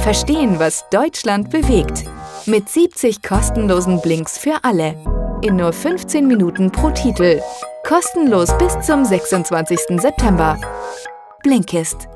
Verstehen, was Deutschland bewegt. Mit 70 kostenlosen Blinks für alle. In nur 15 Minuten pro Titel. Kostenlos bis zum 26. September. Blinkist.